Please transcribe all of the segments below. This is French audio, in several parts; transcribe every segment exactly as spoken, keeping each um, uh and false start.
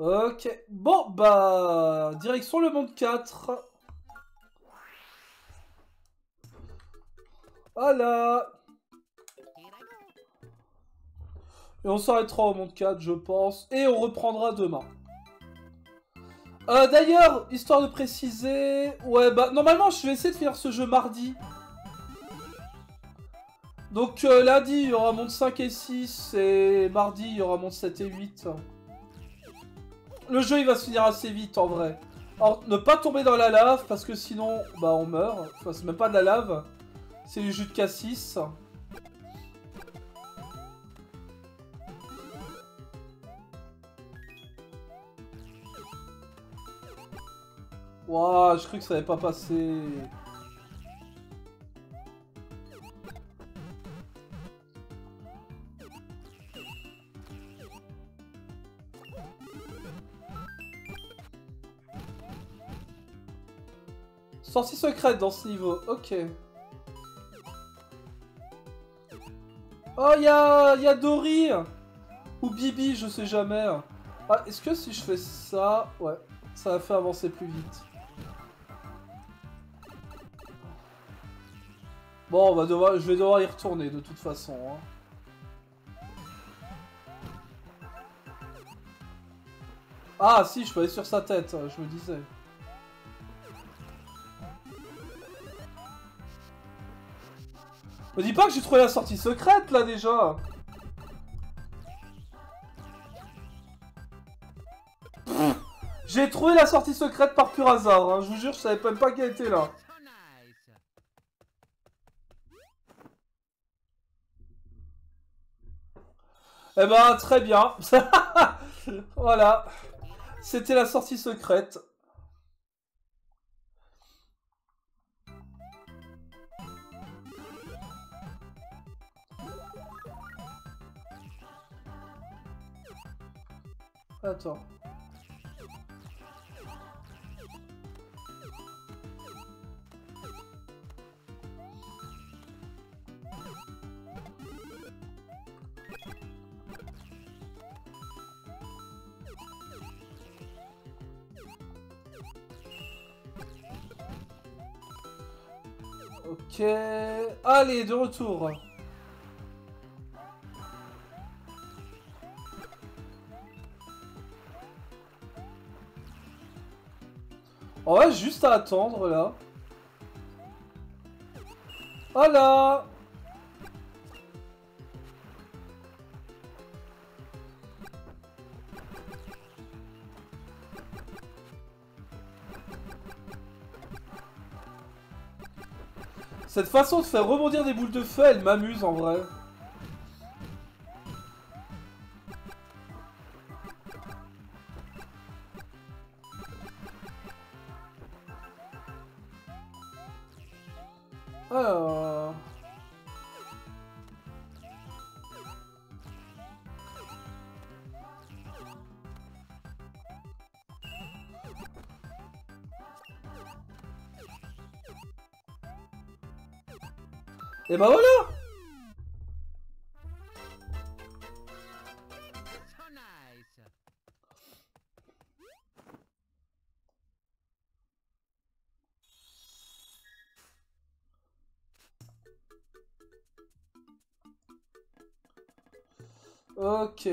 Ok. Bon, bah... Direction le monde quatre. Voilà. Et on s'arrêtera au monde quatre, je pense. Et on reprendra demain. Euh, D'ailleurs, histoire de préciser... Ouais, bah, normalement, je vais essayer de finir ce jeu mardi. Donc, euh, lundi, il y aura monde cinq et six. Et mardi, il y aura monde sept et huit. Le jeu, il va se finir assez vite, en vrai. Alors, ne pas tomber dans la lave, parce que sinon, bah, on meurt. Enfin, c'est même pas de la lave. C'est du jus de cassis. Wouah, je crois que ça n'avait pas passé. Sortie secrète dans ce niveau, ok. Oh, il y a, y a Dory. Ou Bibi, je sais jamais. Ah, est-ce que si je fais ça... Ouais, ça va faire avancer plus vite. Bon, on va devoir, je vais devoir y retourner de toute façon. Hein. Ah, si, je peux aller sur sa tête, je me disais. Me dis pas que j'ai trouvé la sortie secrète, là, déjà. J'ai trouvé la sortie secrète par pur hasard, hein. Je vous jure, je savais même pas qu'elle était là. Eh ben, très bien. Voilà. C'était la sortie secrète. Attends. Ok. Allez, de retour. On va juste à attendre, là. Voilà. Cette façon de faire rebondir des boules de feu, elle m'amuse en vrai. Alors... Et bah voilà. Ok.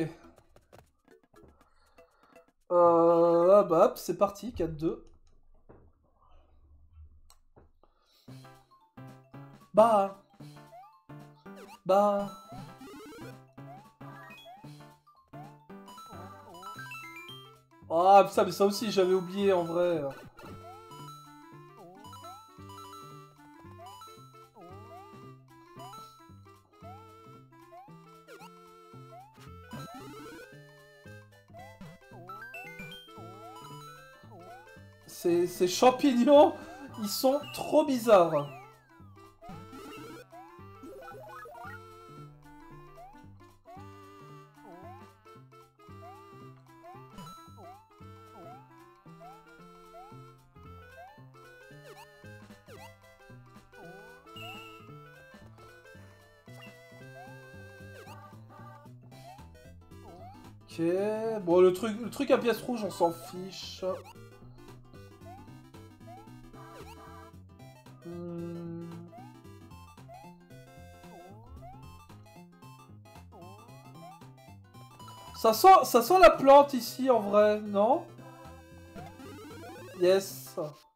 Euh, ah bah hop, c'est parti, quatre deux. Bah. Bah. Ah putain, mais ça aussi j'avais oublié en vrai. Ces, ces champignons, ils sont trop bizarres. Ok. Ok. Bon, le truc, le truc à pièce rouge, on s'en fiche. Hmm. Ça sent, ça sent la plante ici, en vrai, non? Yes.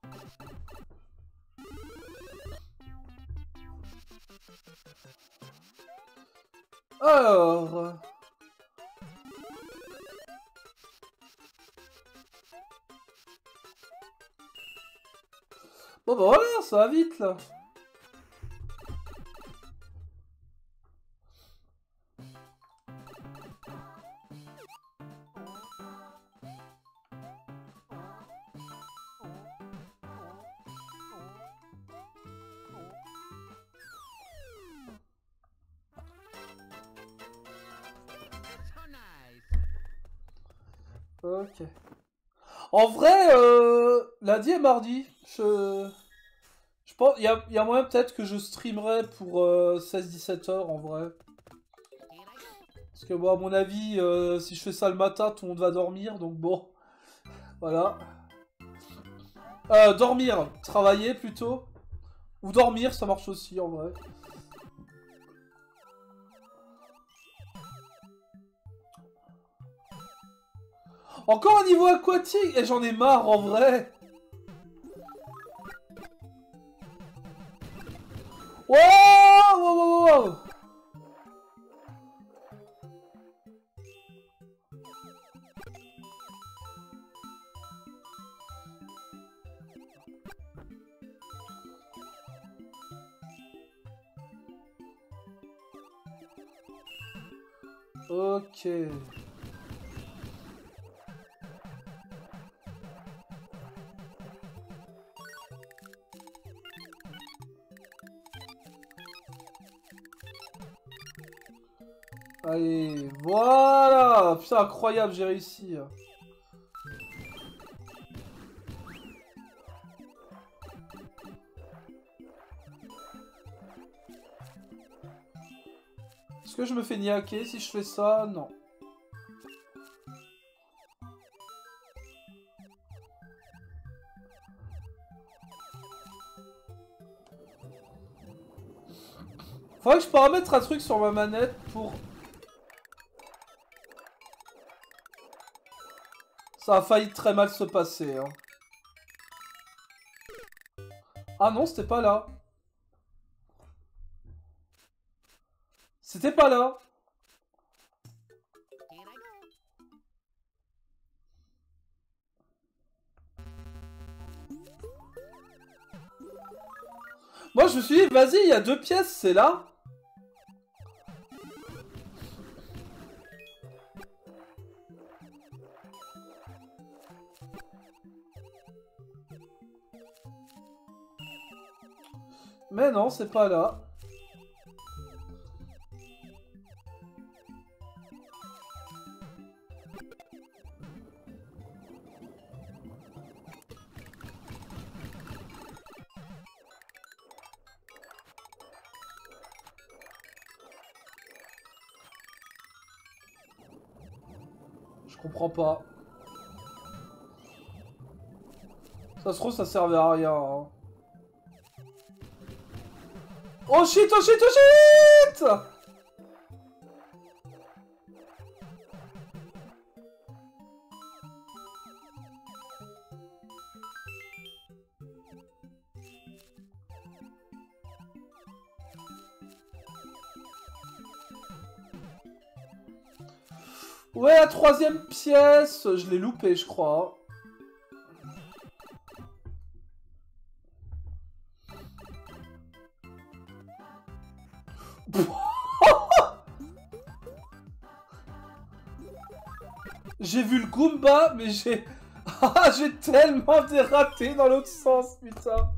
Alors... Bon bah voilà, ça va vite là. Ok. En vrai, euh, lundi et mardi, je... Je pense, il y a, y a moyen peut-être que je streamerai pour euh, seize dix-sept heures en vrai. Parce que bon, à mon avis, euh, si je fais ça le matin, tout le monde va dormir, donc bon, voilà. Euh, dormir, travailler plutôt. Ou dormir, ça marche aussi en vrai. Encore un niveau aquatique! Et j'en ai marre en vrai! Wow, wow, wow, wow. Ok. Allez, voilà! Putain, incroyable, j'ai réussi. Est-ce que je me fais niaquer si je fais ça? Non. Faudrait que je paramètre un truc sur ma manette pour... Ça a failli très mal se passer. Hein. Ah non, c'était pas là. C'était pas là. Moi, je me suis dit, vas-y, il y a deux pièces, c'est là. Mais non, c'est pas là. Je comprends pas. Ça se trouve, ça servait à rien. Hein. Oh shit, oh shit, oh shit! Ouais, la troisième pièce, je l'ai loupé, je crois. J'ai vu le Goomba, mais j'ai... Ah, j'ai tellement dératé dans l'autre sens, putain.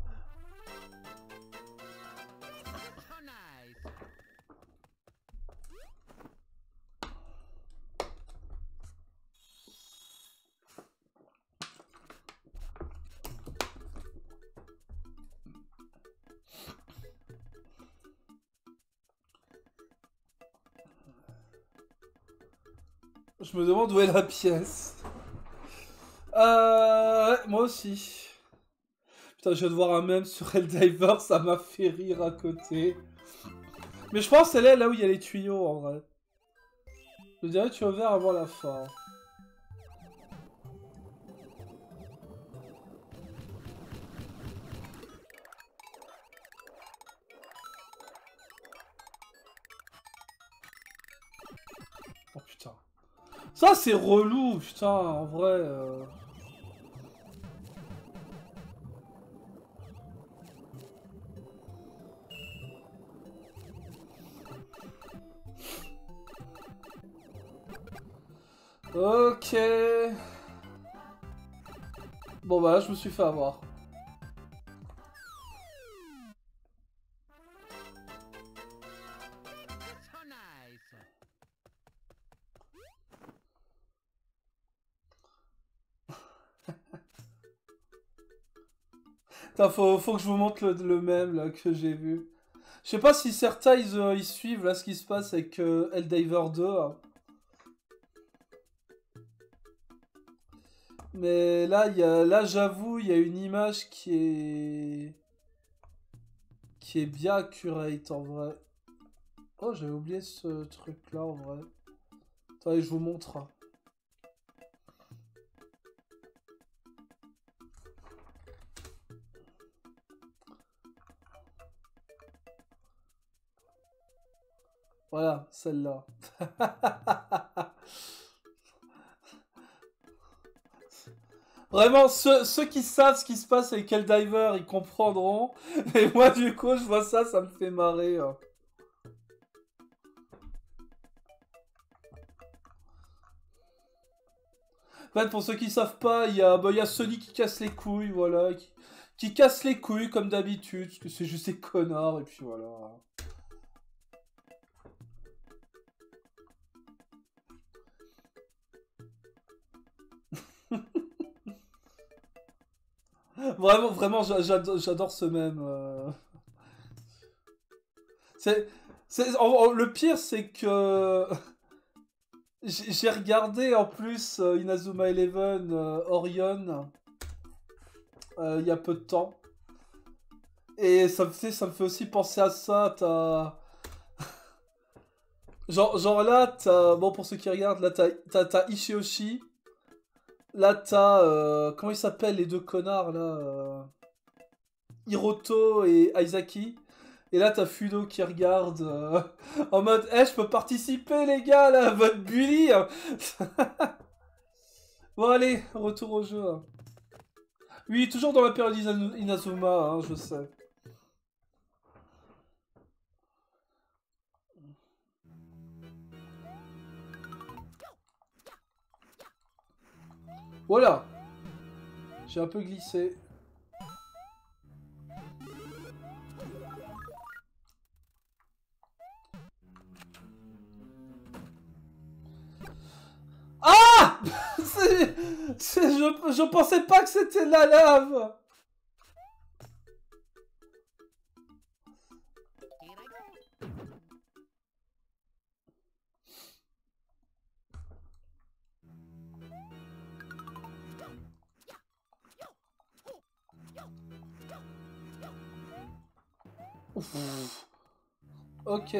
Je me demande où est la pièce. Euh... Ouais, moi aussi. Putain, je viens de voir un mème sur Helldiver, ça m'a fait rire à côté. Mais je pense qu'elle est là où il y a les tuyaux, en vrai. Je dirais tuyau vert avant la fin. Oh putain. Ça, c'est relou, putain, en vrai. Euh... Ok. Bon bah là, je me suis fait avoir. Putain, faut, faut que je vous montre le, le mème là que j'ai vu. Je sais pas si certains ils, euh, ils suivent là ce qui se passe avec euh, Helldiver deux. Hein. Mais là, y a, là j'avoue, il y a une image qui est... qui est bien accurate en vrai. Oh, j'avais oublié ce truc là en vrai. Attendez, je vous montre. Hein. Voilà, celle-là. Vraiment, ceux, ceux qui savent ce qui se passe avec Helldiver, ils comprendront. Et moi, du coup, je vois ça, ça me fait marrer. Hein. En fait, pour ceux qui savent pas, il y a, bah, y a Sony qui casse les couilles, voilà. Qui, qui casse les couilles, comme d'habitude, parce que c'est juste des connards, et puis voilà. Vraiment, vraiment, j'adore, j'adore ce mème. Euh... C'est, c'est, le pire, c'est que j'ai regardé en plus euh, Inazuma Eleven euh, Orion euh, il y a peu de temps. Et ça me fait, ça me fait aussi penser à ça. T'as... genre, genre là, t'as... Bon, pour ceux qui regardent, là, t'as, t'as, t'as Ishioshi. Là, t'as... Euh... Comment ils s'appellent les deux connards, là euh... Hiroto et Aizaki. Et là, t'as Fudo qui regarde euh, en mode Eh, je peux participer, les gars, là, à votre bully. Bon, allez, retour au jeu. Oui, toujours dans la période Inazuma, hein, je sais. Voilà. J'ai un peu glissé. Ah c'est, c'est, je, je pensais pas que c'était de la lave. Ouf. Ok.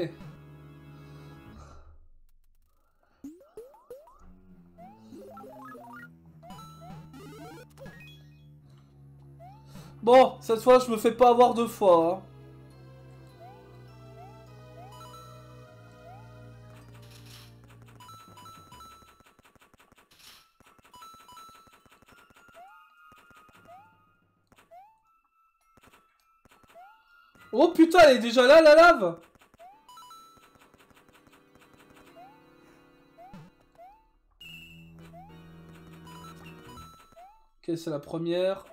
Bon, cette fois, je me fais pas avoir deux fois. Hein. Oh putain, elle est déjà là, la lave. Ok, c'est la première.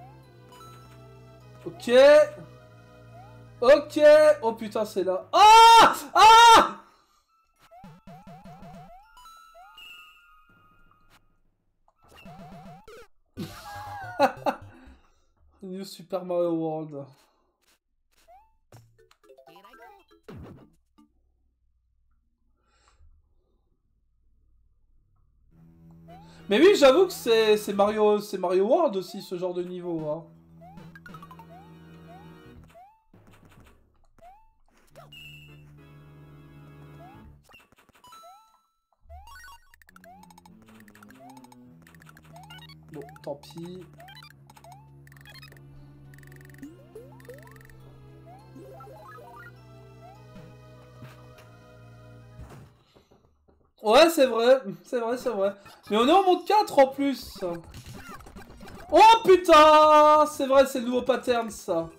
Ok. Ok. Oh putain, c'est là. Oh Ah! Ah! New Super Mario World. Mais oui, j'avoue que c'est Mario, c'est Mario World aussi, ce genre de niveau. Hein. Bon, tant pis. Ouais, c'est vrai, c'est vrai, c'est vrai. Mais on est en monde quatre en plus. Oh putain! C'est vrai, c'est le nouveau pattern ça.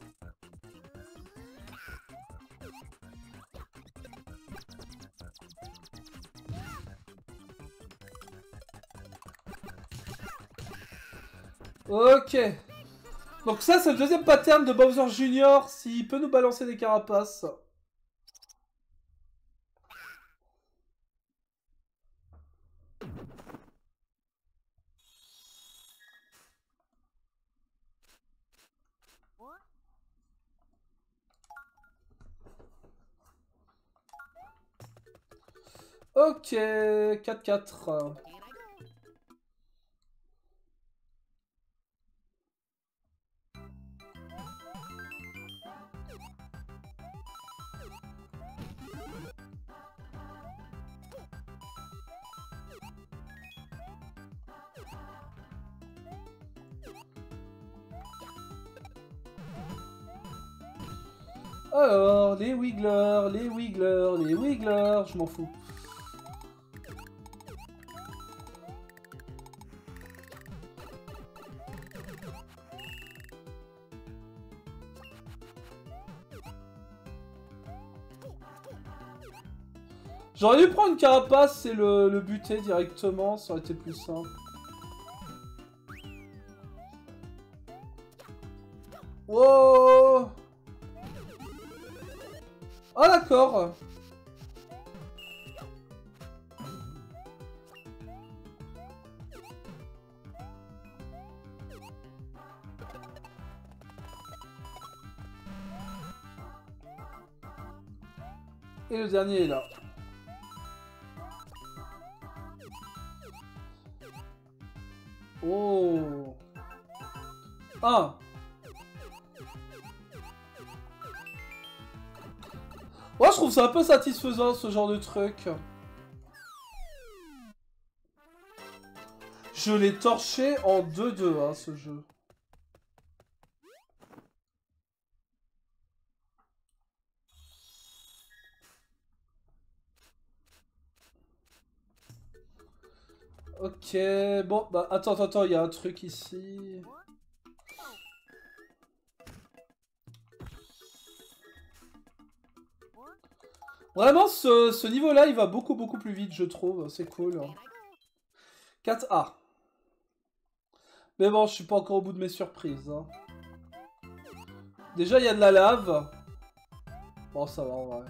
Ok. Donc ça, c'est le deuxième pattern de Bowser Junior, s'il peut nous balancer des carapaces. Ok, quatre quatre. Alors, les Wigglers, les Wigglers, les Wigglers, je m'en fous. J'aurais dû prendre une carapace et le, le buter directement, ça aurait été plus simple. Wow! Ah d'accord. Et le dernier est là. Oh. Ah. Ouais, je trouve ça un peu satisfaisant ce genre de truc. Je l'ai torché en deux deux, hein, ce jeu. Ok, bon, bah attends, attends, attends, il y a un truc ici. Vraiment, ce, ce niveau-là, il va beaucoup, beaucoup plus vite, je trouve. C'est cool. quatre A. Mais bon, je suis pas encore au bout de mes surprises. Hein. Déjà, il y a de la lave. Bon, ça va, en vrai.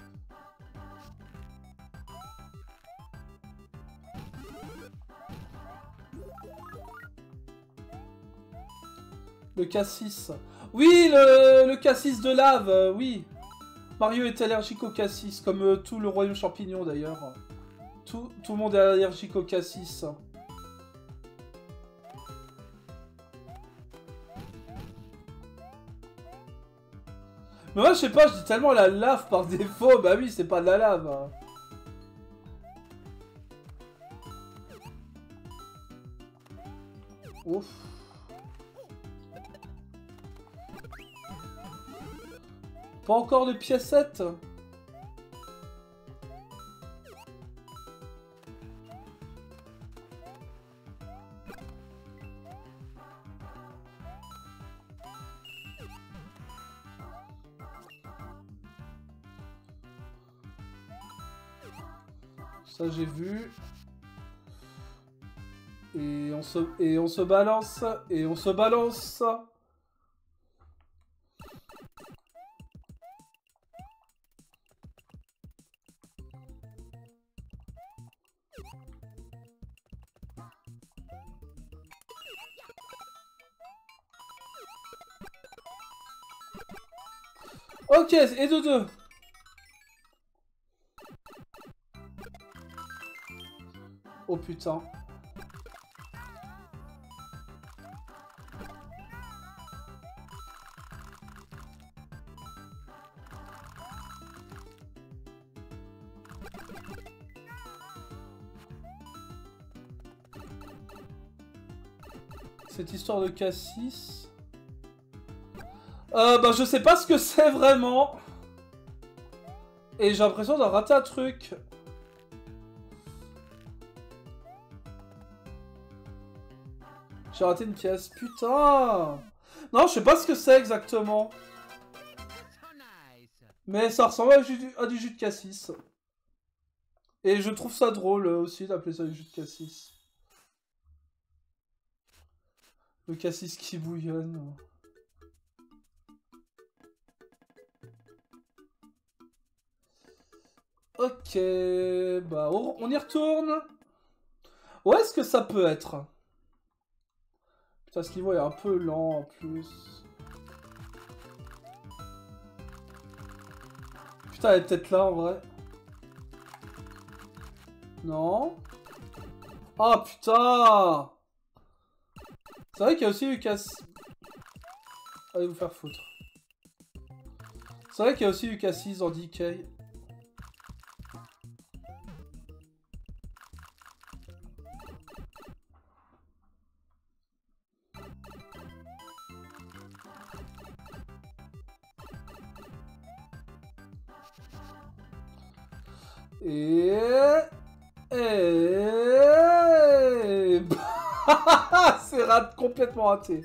Le cassis. Oui, le, le cassis de lave, euh, oui. Mario est allergique au cassis, comme euh, tout le royaume champignon d'ailleurs. Tout, tout le monde est allergique au cassis. Mais moi, je sais pas, je dis tellement la lave par défaut. Bah oui, c'est pas de la lave. Ouf. Pas encore de piécettes. Ça j'ai vu. Et on se et on se balance et on se balance. Ok, et de deux. Oh putain. Cette histoire de Cassis. Euh, bah je sais pas ce que c'est vraiment. Et j'ai l'impression d'avoir raté un truc. J'ai raté une pièce. Putain. Non, je sais pas ce que c'est exactement. Mais ça ressemble à, jus, à du jus de cassis. Et je trouve ça drôle aussi d'appeler ça du jus de cassis. Le cassis qui bouillonne. Ok, bah on y retourne. Où est-ce que ça peut être? Putain, ce niveau est un peu lent en plus. Putain, elle est peut-être là en vrai. Non. Ah putain. C'est vrai qu'il y a aussi eu Cassis. Allez vous faire foutre. C'est vrai qu'il y a aussi eu Cassis dans D K. Et... Et... C'est rat... complètement raté.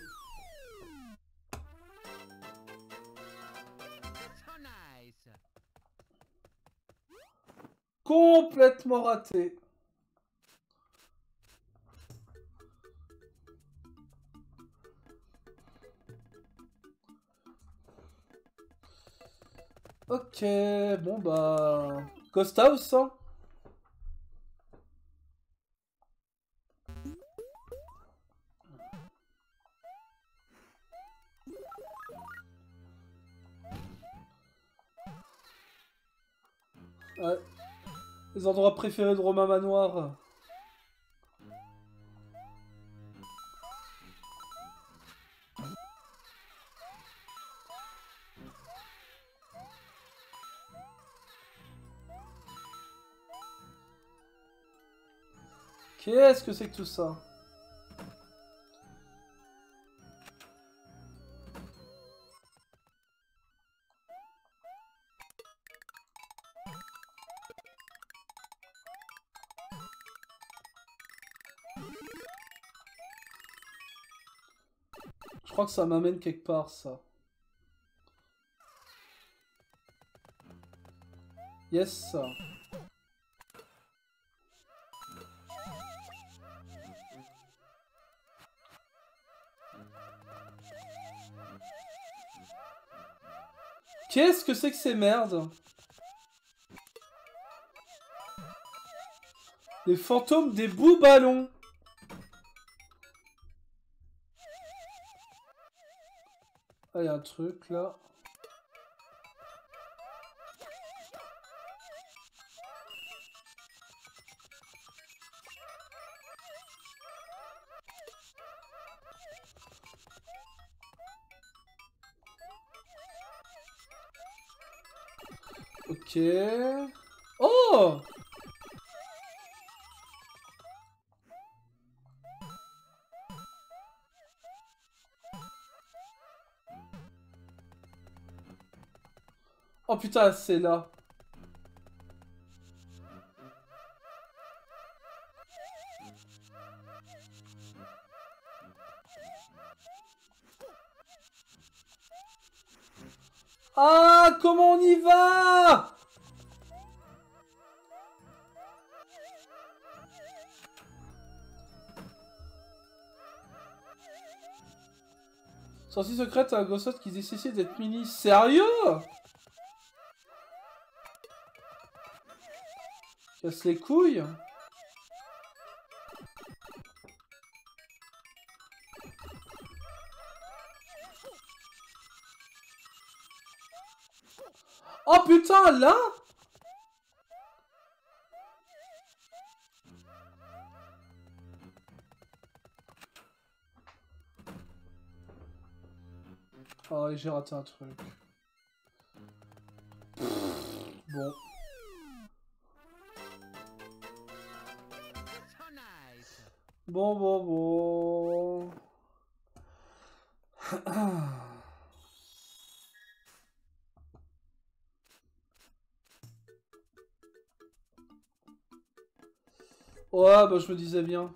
Complètement raté. Ok, bon bah... Ghost House, hein. Ouais. Les endroits préférés de Romain Manoir. Qu'est-ce que c'est que tout ça? Je crois que ça m'amène quelque part, ça. Yes, ça. Qu'est-ce que c'est que ces merdes? Les fantômes des bouts ballons. Ah, il y a un truc là. Ok. Oh! Oh putain, c'est là. Ah, comment on y va? Sortie secrète à un gossot qui nécessite d'être mini. Sérieux? Casse les couilles. Oh putain, là? Oh, j'ai raté un truc. Bon. Bon, bon, bon. Ouais, bah je me disais bien.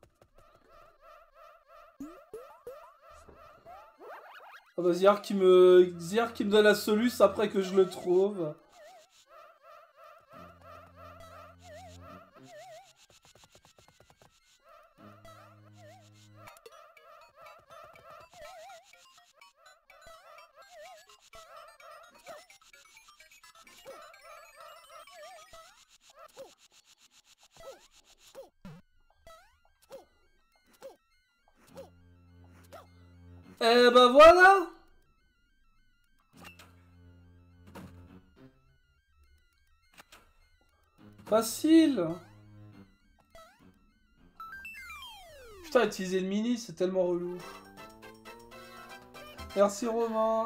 Ah bah Ziar qui me... Ziar qui me donne la soluce après que je le trouve. Eh ben voilà. Facile. Putain, utiliser le mini, c'est tellement relou. Merci Romain.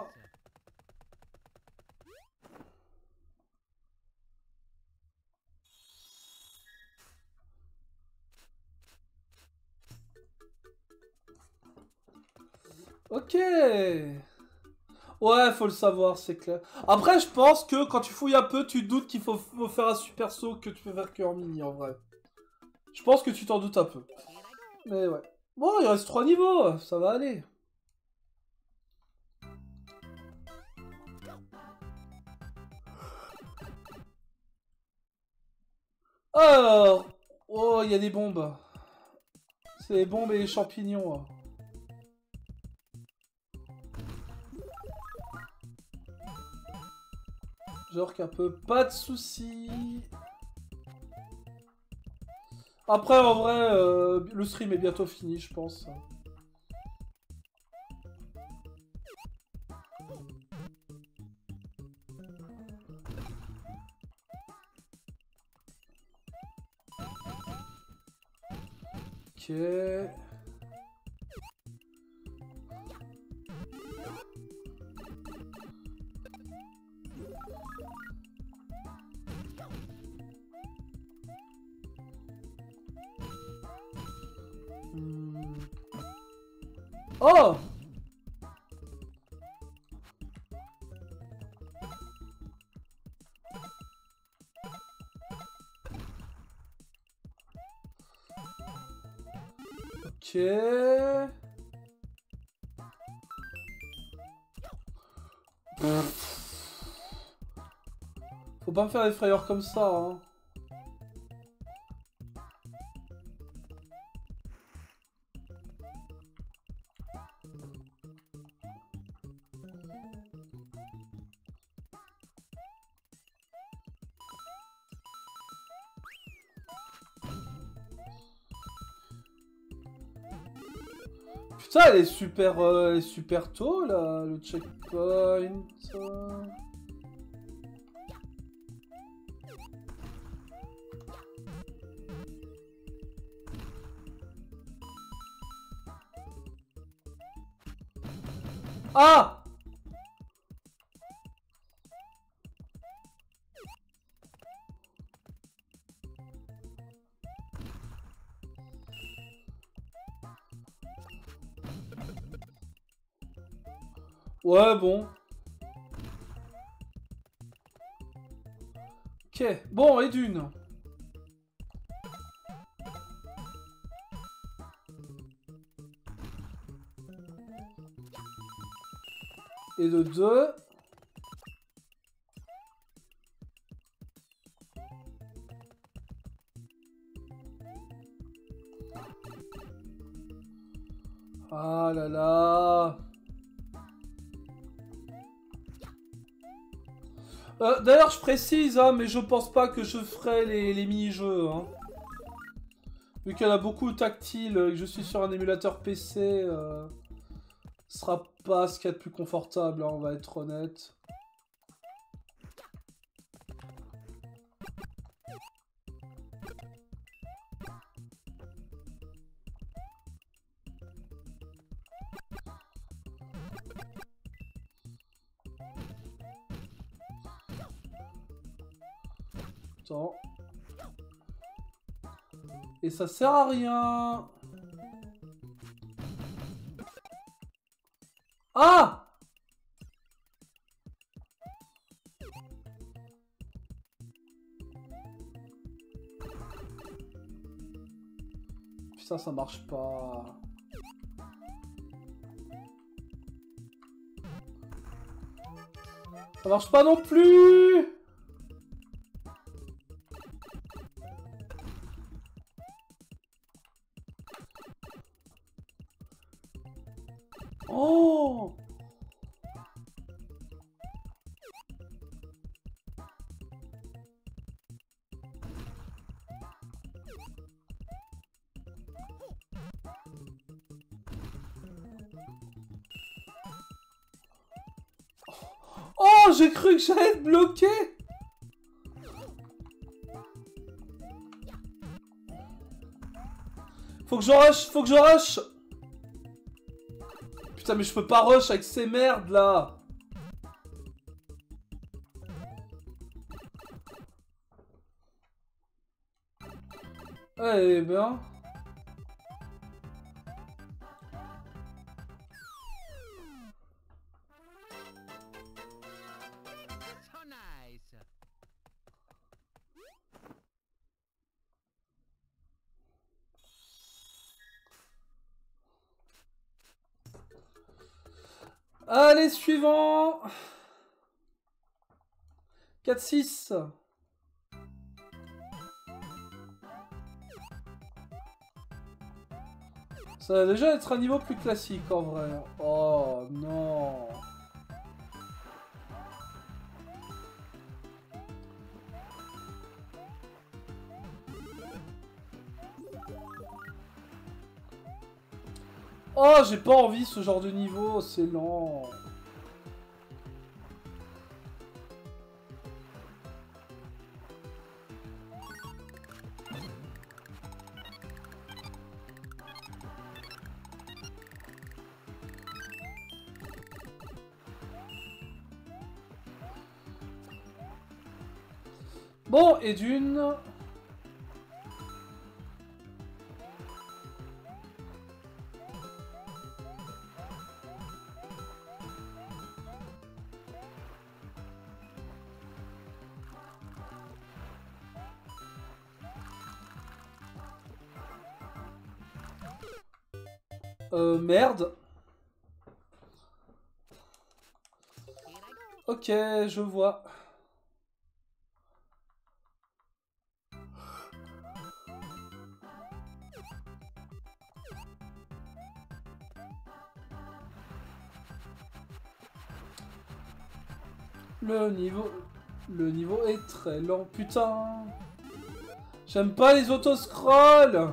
Ok. Ouais, faut le savoir, c'est clair. Après, je pense que quand tu fouilles un peu, tu doutes qu'il faut, faut faire un super saut que tu peux faire que en mini, en vrai. Je pense que tu t'en doutes un peu. Mais ouais. Bon, il reste trois niveaux, ça va aller. Alors... Oh, il y a des bombes. C'est les bombes et les champignons. Genre qu'un peu pas de soucis. Après, en vrai, euh, le stream est bientôt fini, je pense. Ok. Hmm. Oh! Ok. Faut pas me faire des frayeurs comme ça, hein. Putain, elle est super, euh, elle est super tôt, là, le checkpoint. Ah! Ouais, bon. Ok, bon, et d'une. Et de deux. Ah là là. Euh, D'ailleurs, je précise, hein, mais je pense pas que je ferai les, les mini-jeux. Hein. Vu qu'il y en a beaucoup tactile et que je suis sur un émulateur P C, euh, ce sera pas ce qu'il y a de plus confortable, hein, on va être honnête. Putain. Et ça sert à rien. Ah! Putain, ça marche pas. Ça marche pas non plus. Oh! Oh, j'ai cru que j'allais être bloqué. Faut que je rush, faut que je rush. Putain, mais je peux pas rush avec ces merdes là. Eh ben. Allez, suivant. quatre six. Ça va déjà être un niveau plus classique en vrai. Oh non. Oh, j'ai pas envie ce genre de niveau, c'est lent. Bon, et d'une... Euh, merde. Ok, je vois. Le niveau... Le niveau est très lent, putain. J'aime pas les autoscrolls.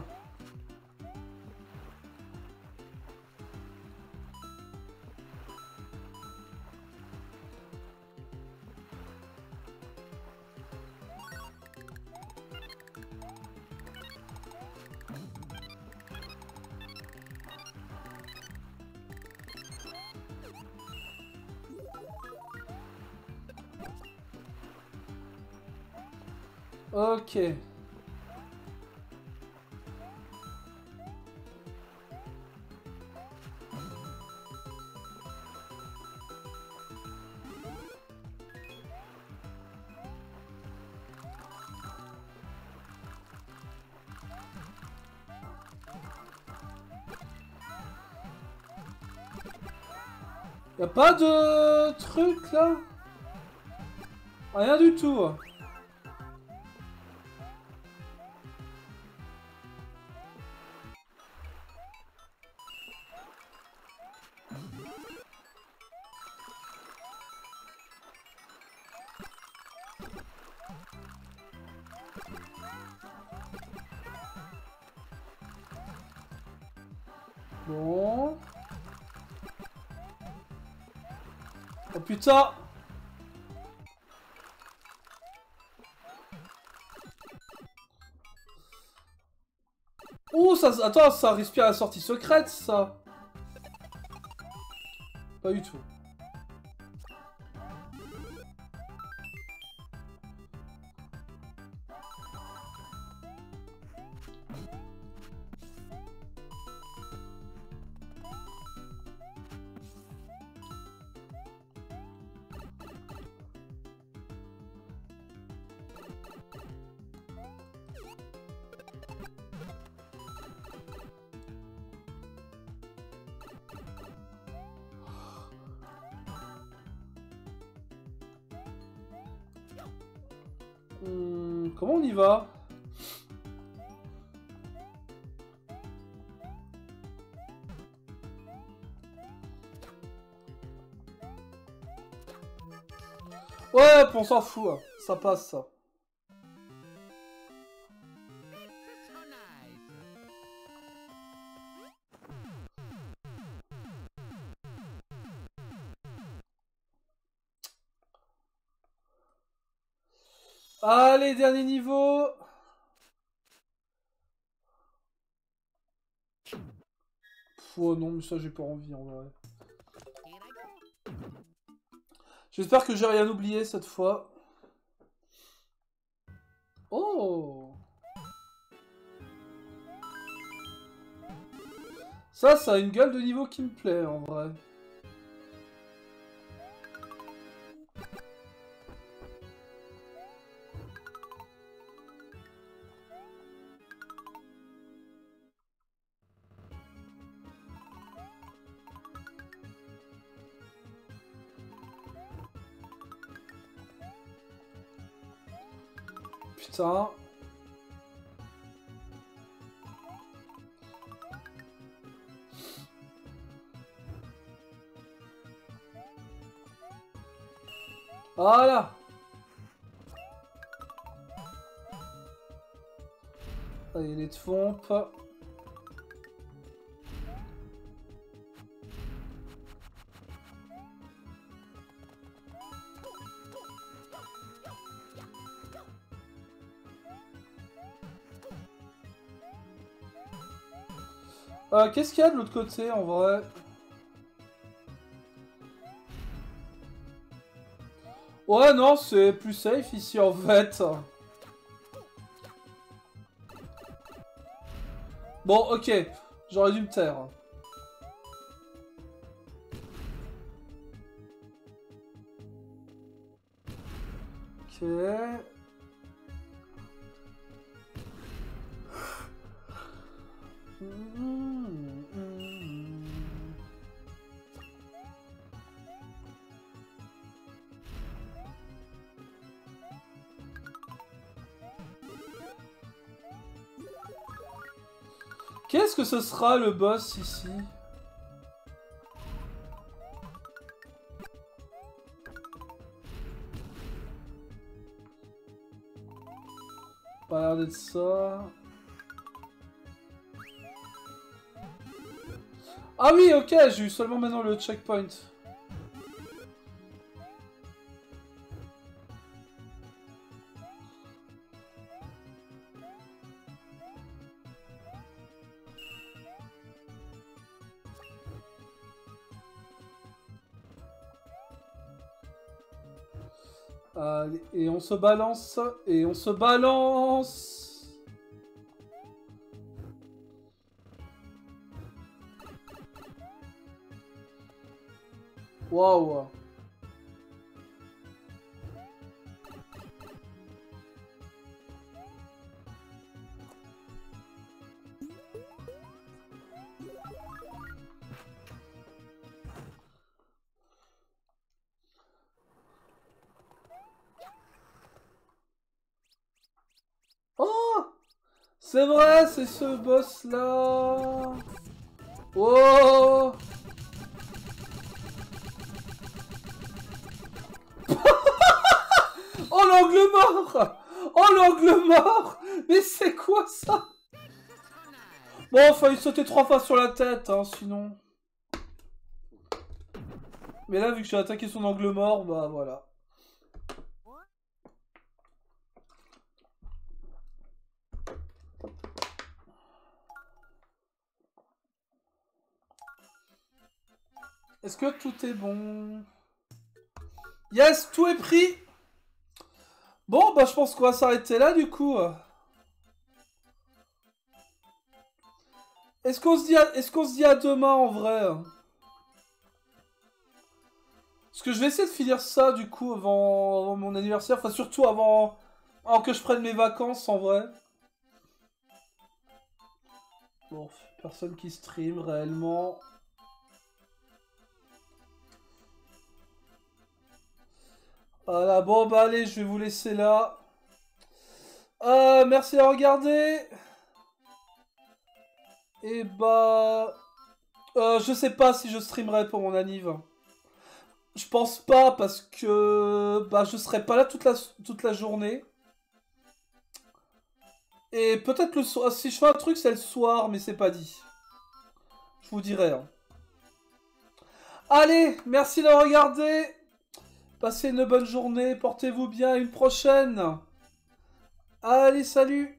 Ok. Y'a pas de truc là? Rien du tout. Bon. Oh putain. Oh, ça... Attends, ça respire la sortie secrète, ça. Pas du tout. Hum, comment on y va? Ouais, on s'en fout. Ça passe, ça. Allez, dernier niveau. Pff, oh non, mais ça, j'ai pas envie, en vrai. J'espère que j'ai rien oublié cette fois. Oh! Ça, ça a une gueule de niveau qui me plaît, en vrai. Putain. Voilà. Allez, les trompes. Euh, Qu'est-ce qu'il y a de l'autre côté, en vrai? Ouais, non, c'est plus safe ici, en fait. Bon, ok. J'aurais dû me taire. Ok. Qu'est-ce que ce sera le boss ici? Pas l'air d'être ça. Ah oui, ok, j'ai eu seulement maintenant le checkpoint. Allez, et on se balance, et on se balance. Waouh. Oh! C'est vrai, c'est ce boss-là. Oh! Oh, l'angle mort! Oh, l'angle mort! Mais c'est quoi ça? Bon, enfin, il sautait trois fois sur la tête, hein, sinon. Mais là, vu que j'ai attaqué son angle mort, bah voilà. Est-ce que tout est bon? Yes, tout est pris! Bon, bah je pense qu'on va s'arrêter là, du coup. Est-ce qu'on se dit à... Est-ce qu'on se dit à demain, en vrai? Parce que je vais essayer de finir ça, du coup, avant, avant mon anniversaire. Enfin, surtout avant... avant que je prenne mes vacances, en vrai. Bon, personne qui stream, réellement. Voilà, bon, bah allez, je vais vous laisser là. Euh, merci d'avoir regardé. Et bah... Euh, je sais pas si je streamerai pour mon anniv. Je pense pas parce que... Bah je serai pas là toute la, toute la journée. Et peut-être le soir... Si je fais un truc c'est le soir mais c'est pas dit. Je vous dirai. Hein. Allez, merci d'avoir regardé. Passez une bonne journée, portez-vous bien, à une prochaine. Allez, salut.